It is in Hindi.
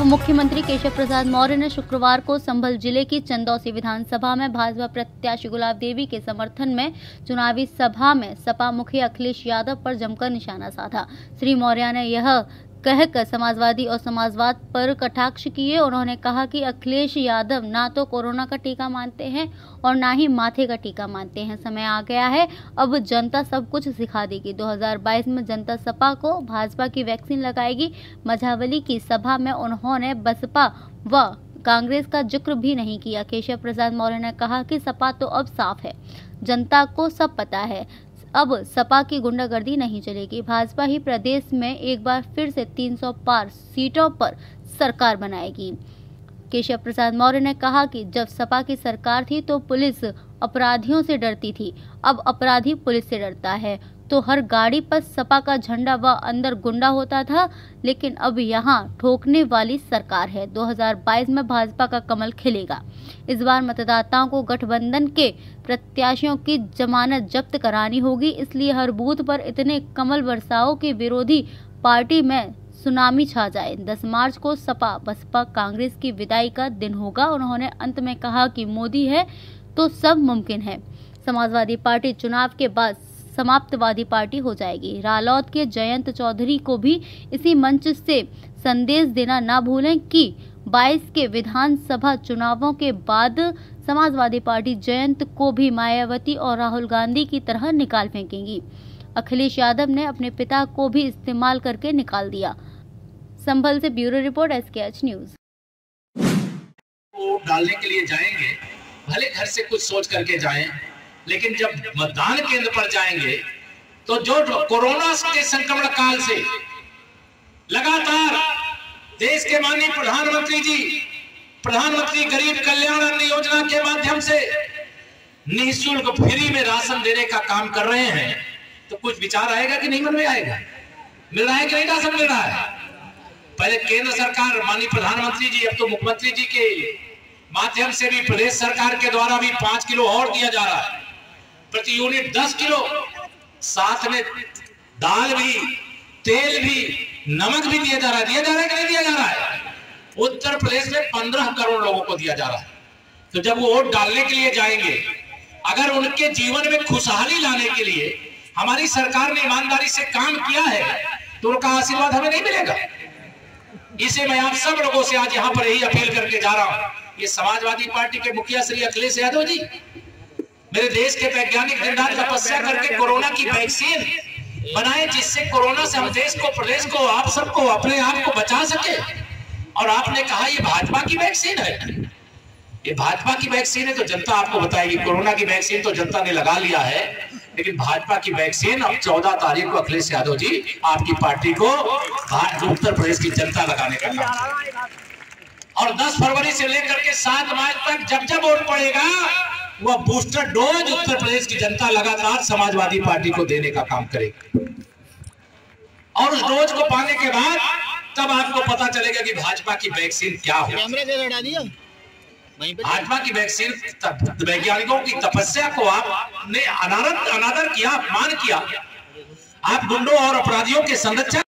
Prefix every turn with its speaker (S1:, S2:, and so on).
S1: मुख्यमंत्री केशव प्रसाद मौर्य ने शुक्रवार को संभल जिले की चंदौसी विधानसभा में भाजपा प्रत्याशी गुलाब देवी के समर्थन में चुनावी सभा में सपा मुखिया अखिलेश यादव पर जमकर निशाना साधा। श्री मौर्य ने यह कहकर समाजवादी और समाजवाद पर कटाक्ष किए। उन्होंने कहा कि अखिलेश यादव ना तो कोरोना का टीका मानते हैं और ना ही माथे का टीका मानते हैं। समय आ गया है, अब जनता सब कुछ सिखा देगी। 2022 में जनता सपा को भाजपा की वैक्सीन लगाएगी। मझावली की सभा में उन्होंने बसपा व कांग्रेस का जिक्र भी नहीं किया। केशव प्रसाद मौर्य ने कहा कि सपा तो अब साफ है, जनता को सब पता है, अब सपा की गुंडागर्दी नहीं चलेगी। भाजपा ही प्रदेश में एक बार फिर से 300 पार सीटों पर सरकार बनाएगी। केशव प्रसाद मौर्य ने कहा कि जब सपा की सरकार थी तो पुलिस अपराधियों से डरती थी, अब अपराधी पुलिस से डरता है। तो हर गाड़ी पर सपा का झंडा व अंदर गुंडा होता था, लेकिन अब यहाँ ठोकने वाली सरकार है। 2022 में भाजपा का कमल खिलेगा। इस बार मतदाताओं को गठबंधन के प्रत्याशियों की जमानत जब्त करानी होगी, इसलिए हर बूथ पर इतने कमल बरसाओ कि विरोधी पार्टी में सुनामी छा जाए। 10 मार्च को सपा बसपा कांग्रेस की विदाई का दिन होगा। उन्होंने अंत में कहा कि मोदी है तो सब मुमकिन है। समाजवादी पार्टी चुनाव के बाद समाप्तवादी पार्टी हो जाएगी। रालोद के जयंत चौधरी को भी इसी मंच से संदेश देना ना भूलें कि 22 के विधानसभा चुनावों के बाद समाजवादी पार्टी जयंत को भी मायावती और राहुल गांधी की तरह निकाल फेंकेगी। अखिलेश यादव ने अपने पिता को भी इस्तेमाल करके निकाल दिया। संभल से ब्यूरो रिपोर्ट SKH न्यूज।
S2: वोट डालने के लिए जाएंगे, भले घर से कुछ सोच करके जाएं, लेकिन जब मतदान केंद्र पर जाएंगे तो जो कोरोना के संक्रमण काल से लगातार देश के माननीय प्रधानमंत्री जी प्रधानमंत्री गरीब कल्याण अन्न योजना के माध्यम से निःशुल्क फ्री में राशन देने का काम कर रहे हैं, तो कुछ विचार आएगा कि नहीं मन में आएगा? मिल रहा है कि नहीं राशन मिल रहा है? पहले केंद्र सरकार माननीय प्रधानमंत्री जी, अब तो मुख्यमंत्री जी के माध्यम से भी प्रदेश सरकार के द्वारा भी 5 किलो और दिया जा रहा है, प्रति यूनिट 10 किलो, साथ में दाल भी, तेल भी, नमक भी दिया जा रहा है। दिया जा रहा है कि नहीं दिया जा रहा है? उत्तर प्रदेश में 15 करोड़ लोगों को दिया जा रहा है। तो जब वो वोट डालने के लिए जाएंगे, अगर उनके जीवन में खुशहाली लाने के लिए हमारी सरकार ने ईमानदारी से काम किया है तो उनका आशीर्वाद हमें नहीं मिलेगा। इसे मैं आप सब लोगों से आज यहाँ पर यही अपील करके जा रहा हूँ। ये समाजवादी पार्टी के मुखिया श्री अखिलेश यादव जी, मेरे देश के वैज्ञानिक दिन रात तपस्या करके कोरोना की वैक्सीन बनाए, जिससे कोरोना से हम देश को, प्रदेश को, आप सबको, अपने आप को बचा सके। और आपने कहा ये भाजपा की वैक्सीन है, ये भाजपा की वैक्सीन है, तो जनता आपको बताएगी। कोरोना की वैक्सीन तो जनता ने लगा लिया है, लेकिन भाजपा की वैक्सीन अब 14 तारीख को अखिलेश यादव जी आपकी पार्टी को उत्तर प्रदेश की जनता लगाने का काम। और 10 फरवरी से लेकर के 7 मार्च तक जब जब वोट पड़ेगा, वह बूस्टर डोज उत्तर प्रदेश की जनता लगातार समाजवादी पार्टी को देने का काम करेगी। और उस डोज को पाने के बाद तब आपको पता चलेगा कि भाजपा की वैक्सीन क्या हो। भाजपा की वैक्सीन, वैज्ञानिकों की तपस्या को आपने अनादर किया, अपमान किया। आप गुंडों और अपराधियों के संरक्षक